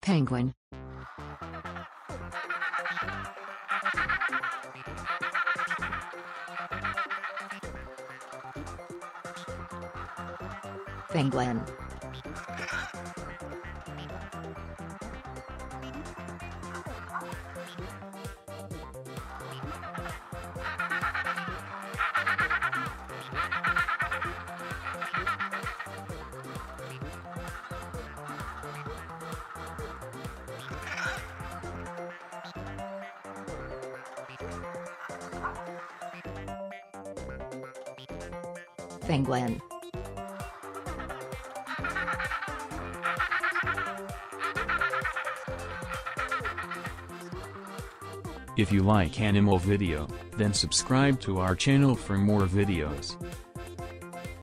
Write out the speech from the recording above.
Penguin. Penguin. Penguin. If you like animal video, then subscribe to our channel for more videos.